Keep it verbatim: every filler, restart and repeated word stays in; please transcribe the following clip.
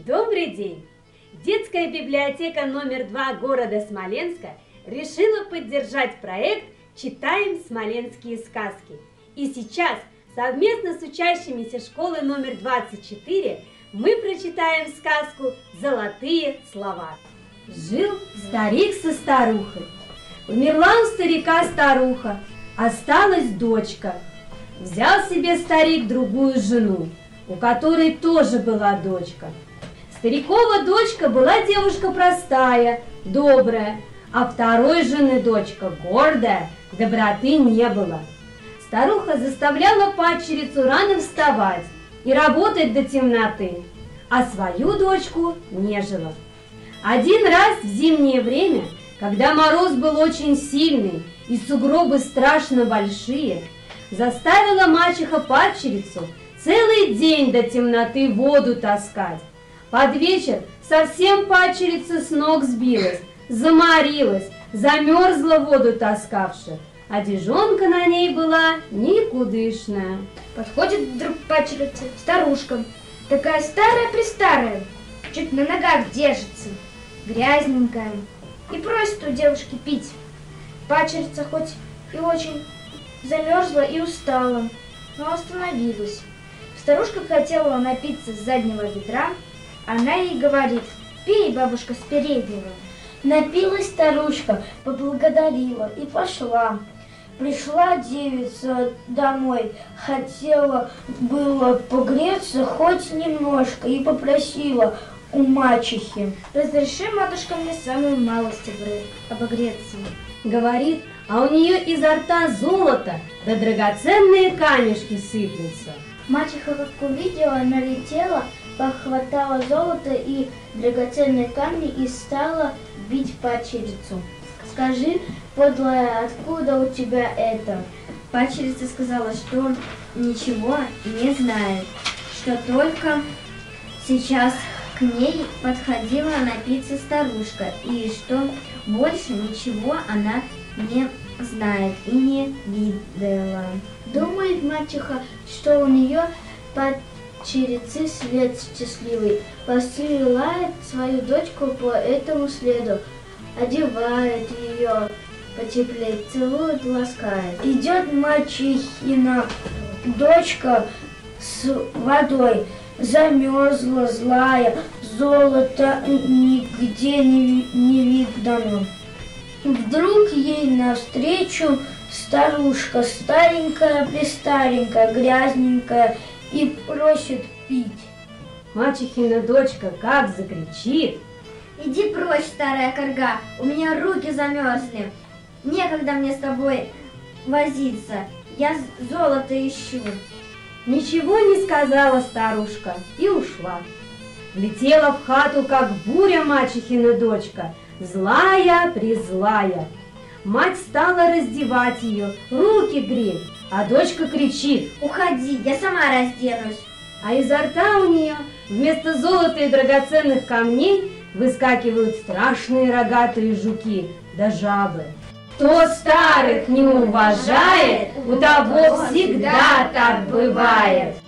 Добрый день! Детская библиотека номер два города Смоленска решила поддержать проект «Читаем смоленские сказки». И сейчас совместно с учащимися школы номер двадцать четыре мы прочитаем сказку «Золотые слова». Жил старик со старухой. Умерла у старика старуха, осталась дочка. Взял себе старик другую жену, у которой тоже была дочка. Старикова дочка была девушка простая, добрая, а второй жены дочка гордая, доброты не было. Старуха заставляла падчерицу рано вставать и работать до темноты, а свою дочку нежила. Один раз в зимнее время, когда мороз был очень сильный и сугробы страшно большие, заставила мачеха падчерицу целый день до темноты воду таскать. Под вечер совсем падчерица с ног сбилась, заморилась, замерзла воду таскавши, а одежонка на ней была никудышная. Подходит вдруг падчерица старушка, такая старая-престарая, чуть на ногах держится, грязненькая, и просит у девушки пить. Падчерица хоть и очень замерзла и устала, но остановилась. Старушка хотела напиться с заднего ведра, она ей говорит: «Пей, бабушка, с переднего». Напилась старушка, поблагодарила и пошла. Пришла девица домой, хотела было погреться хоть немножко и попросила у мачехи: «Разреши, матушка, мне самую малость обогреться». Говорит, а у нее изо рта золото, да драгоценные камешки сыплются. Мачеха, как увидела, налетела, похватала золото и драгоценные камни и стала бить падчерицу. «Скажи, подлая, откуда у тебя это?» Падчерица сказала, что ничего не знает, что только сейчас к ней подходила напиться старушка, и что больше ничего она не знает и не видела. Думает мачеха, что у нее падчерицы след счастливый, посылает свою дочку по этому следу, одевает ее потеплее, целует, ласкает. Идет мачехина дочка с водой, замерзла, злая, золота нигде не, не видно. Вдруг ей навстречу старушка, старенькая-престаренькая, грязненькая, и просит пить. Мачехина дочка как закричит: «Иди прочь, старая корга, у меня руки замерзли, некогда мне с тобой возиться, я золото ищу». Ничего не сказала старушка и ушла. Влетела в хату, как буря, мачехина дочка, злая-призлая. Мать стала раздевать ее, руки греть, а дочка кричит: «Уходи, я сама разденусь». А изо рта у нее вместо золота и драгоценных камней выскакивают страшные рогатые жуки да жабы. Кто старых не уважает, у того всегда так бывает.